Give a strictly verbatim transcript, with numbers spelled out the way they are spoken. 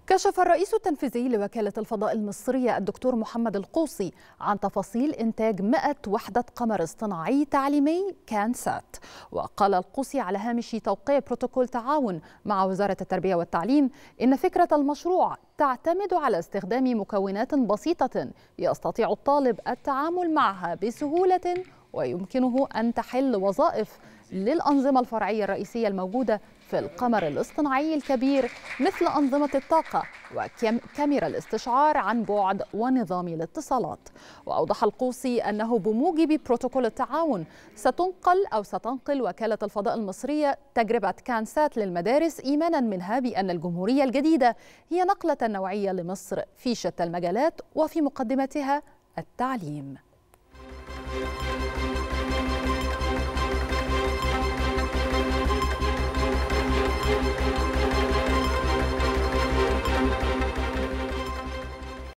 كشف الرئيس التنفيذي لوكالة الفضاء المصرية الدكتور محمد القوصي عن تفاصيل إنتاج مئة وحدة قمر اصطناعي تعليمي كانسات. وقال القوصي على هامش توقيع بروتوكول تعاون مع وزارة التربية والتعليم إن فكرة المشروع تعتمد على استخدام مكونات بسيطة يستطيع الطالب التعامل معها بسهولة ويمكنه أن تحل وظائف للأنظمة الفرعية الرئيسية الموجودة في القمر الاصطناعي الكبير، مثل أنظمة الطاقة وكاميرا الاستشعار عن بعد ونظام الاتصالات. وأوضح القوصي أنه بموجب بروتوكول التعاون ستنقل أو ستنقل وكالة الفضاء المصرية تجربة كانسات للمدارس، إيمانا منها بأن الجمهورية الجديدة هي نقلة نوعية لمصر في شتى المجالات وفي مقدمتها التعليم.